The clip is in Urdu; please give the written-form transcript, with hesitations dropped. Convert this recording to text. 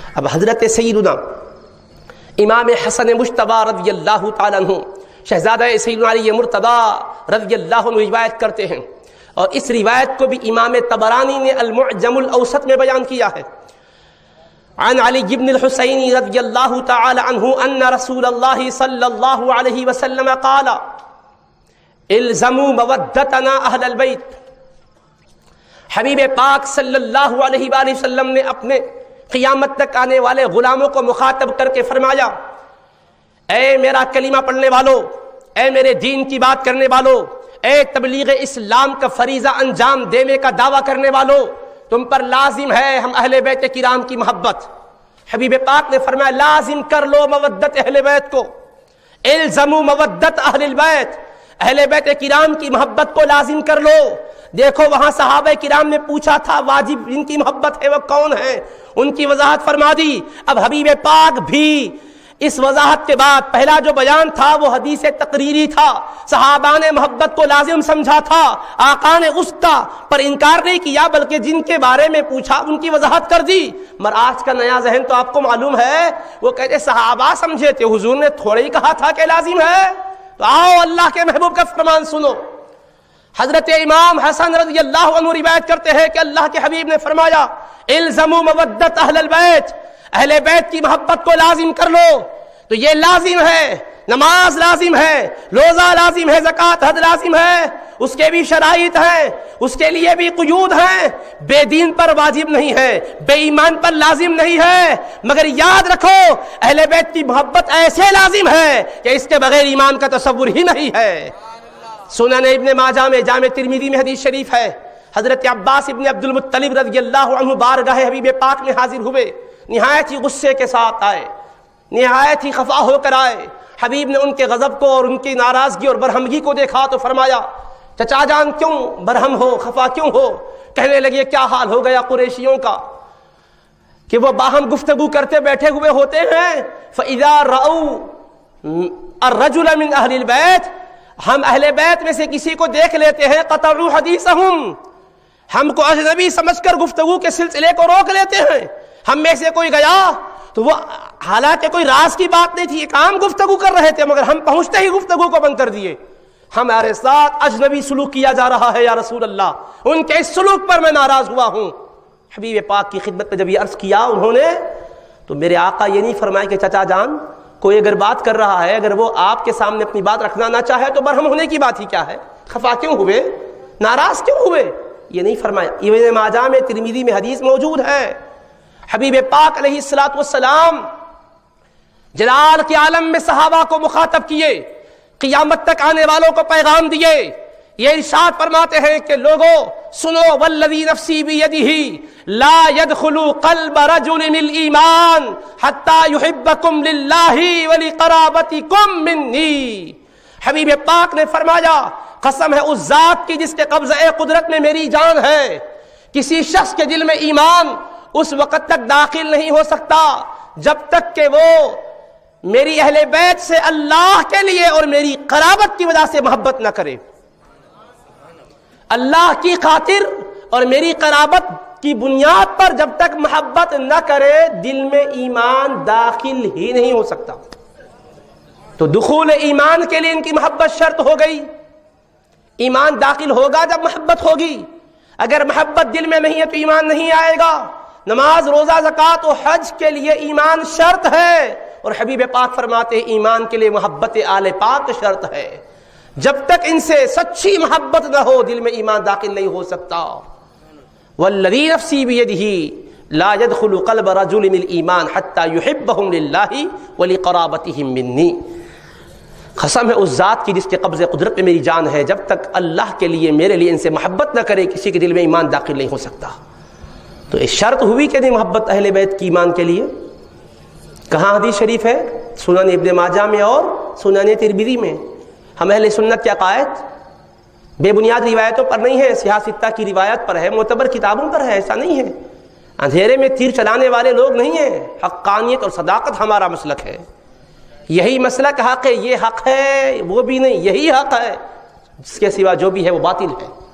اب حضرت سیدنا امام حسن مجتبی رضی اللہ تعالیٰ عنہ شہزادہ سیدنا علی مرتضی رضی اللہ عنہ روایت کرتے ہیں، اور اس روایت کو بھی امام طبرانی نے المعجم الاوسط میں بیان کیا ہے۔ عن علی بن الحسین رضی اللہ تعالی عنہ ان رسول اللہ صلی اللہ علیہ وسلم قال الزموا مودتنا اہل البیت۔ حبیب پاک صلی اللہ علیہ وآلہ وسلم نے اپنے قیامت تک آنے والے غلاموں کو مخاطب کر کے فرمایا، اے میرا کلمہ پڑھنے والو، اے میرے دین کی بات کرنے والو، اے تبلیغ اسلام کا فریضہ انجام دینے کا دعویٰ کرنے والو، تم پر لازم ہے ہم اہل بیت کرام کی محبت۔ حبیب پاک نے فرمایا لازم کر لو مودت اہل بیت کو، الزموا مودت اہل البیت، اہل بیت کرام کی محبت کو لازم کر لو۔ دیکھو وہاں صحابہ کرام نے پوچھا تھا واجب جن کی محبت ہے وہ کون ہے، ان کی وضاحت فرما دی۔ اب حبیب پاک بھی اس وضاحت کے بعد پہلا جو بیان تھا وہ حدیث تقریری تھا، صحابہ نے محبت کو لازم سمجھا تھا، آقا نے اس کا پر انکار نہیں کیا بلکہ جن کے بارے میں پوچھا ان کی وضاحت کر دی۔ مگر آج کا نیا ذہن تو آپ کو معلوم ہے، وہ کہتے صحابہ سمجھے تھے، حضور نے تھوڑے ہی کہا تھا کہ لازم ہے۔ تو آؤ اللہ کے محبوب کا فرمان سنو۔ حضرت امام حسن رضی اللہ عنہ روایت کرتے ہیں کہ اللہ کے حبیب نے فرمایا الزموا مودت اہل البیت، اہل بیت کی محبت کو لازم کر لو۔ تو یہ لازم ہے، نماز لازم ہے، روزہ لازم ہے، زکوٰۃ حج لازم ہے، اس کے بھی شرائط ہیں، اس کے لیے بھی قیود ہیں۔ بے دین پر واجب نہیں ہے، بے ایمان پر لازم نہیں ہے، مگر یاد رکھو اہل بیت کی محبت ایسے لازم ہے کہ اس کے بغیر ایمان کا تصور ہی نہیں ہے۔ سنن ابن ماجہ میں، جامع ترمذی میں حدیث شریف ہے، حضرت عباس ابن عبد المطلب رضی اللہ عنہ بارگاہ حبیب پاک میں حاضر ہوئے، نہایت ہی غصے کے ساتھ آئے، نہایت ہی خفا ہو کر آئے۔ حبیب نے ان کے غضب کو اور ان کی ناراضگی اور برہمگی کو دیکھا تو فرمایا چچا جان کیوں برہم ہو، خفا کیوں ہو؟ کہنے لگے کیا حال ہو گیا قریشیوں کا کہ وہ باہم گفتگو کرتے بیٹھے ہوئے ہوتے ہیں، فَإِذَا رَأَوْا الرَّجُلَ مِنْ أَهْلِ الْبَيْتِ، ہم اہل بیت میں سے کسی کو دیکھ لیتے ہیں، قطعوا حدیثہم، ہم کو اجنبی سمجھ کر گفتگو کے سلسلے کو روک لیتے ہیں۔ ہم میں سے کوئی گیا تو وہ حالانکہ کوئی راز کی بات نہیں تھی، ایک عام گفتگو کر رہے تھے، مگر ہم پہنچتے ہی گفتگو کو بند کر دیے۔ ہمارے ساتھ اجنبی سلوک کیا جا رہا ہے یا رسول اللہ، ان کے اس سلوک پر میں ناراض ہوا ہوں۔ حبیب پاک کی خدمت میں جب یہ عرض کیا انہوں نے، تو میرے آقا یہ نہیں فرمائے کہ چچا جان کوئی اگر بات کر رہا ہے، اگر وہ آپ کے سامنے اپنی بات رکھنا نہ چاہے تو برہم ہونے کی بات ہی کیا ہے، خفا کیوں ہوئے، ناراض کیوں ہوئے، یہ نہیں فرمایا۔ ابن ماجہ میں ترمذی میں حدیث موجود ہے، حبیب پاک علیہ الصلوۃ والسلام جلال کے عالم میں صحابہ کو مخاطب کیے، قیامت تک آنے والوں کو پیغام دیے، یہ ارشاد فرماتے ہیں کہ لوگوں سنو، والذی نفسی بیدہ لا يدخل قلب رجل الایمان حتی یحبکم للہ ولقرابتکم منی۔ حبیب پاک نے فرمایا قسم ہے اس ذات کی جس کے قبضہ قدرت میں میری جان ہے، کسی شخص کے دل میں ایمان اس وقت تک داخل نہیں ہو سکتا جب تک کہ وہ میری اہل بیت سے اللہ کے لیے اور میری قرابت کی وجہ سے محبت نہ کرے۔ اللہ کی خاطر اور میری قرابت کی بنیاد پر جب تک محبت نہ کرے دل میں ایمان داخل ہی نہیں ہو سکتا۔ تو دخول ایمان کے لیے ان کی محبت شرط ہو گئی۔ ایمان داخل ہوگا جب محبت ہوگی، اگر محبت دل میں نہیں ہے تو ایمان نہیں آئے گا۔ نماز، روزہ، زکوٰۃ و حج کے لیے ایمان شرط ہے، اور حبیب پاک فرماتے ہیں ایمان کے لیے محبت آل پاک شرط ہے۔ جب تک ان سے سچی محبت نہ ہو دل میں ایمان داخل نہیں ہو سکتا۔ والذی نفسی بیدہ لا يدخل قلب رجل من الایمان حتی یحبہم للہ ولقرابتہم منی۔ قسم ہے اس ذات کی جس کے قبضے قدرت میں میری جان ہے، جب تک اللہ کے لیے میرے لیے ان سے محبت نہ کرے کسی کے دل میں ایمان داخل نہیں ہو سکتا۔ تو ایک شرط ہوئی کہ نہیں محبت اہل بیت کی ایمان کے لیے؟ کہاں حدیث شریف ہے؟ سنن ابن ماجہ میں اور سنن ترمذی میں۔ ہم اہل سنت کے عقائد بے بنیاد روایتوں پر نہیں ہے، صحاح ستہ کی روایت پر ہے، معتبر کتابوں پر ہے، ایسا نہیں ہے۔ اندھیرے میں تیر چلانے والے لوگ نہیں ہیں، حقانیت اور صداقت ہمارا مسلک ہے۔ یہی مسلک حق ہے، یہ حق ہے وہ بھی نہیں، یہی حق ہے، جس کے سوا جو بھی ہے وہ باطل ہے۔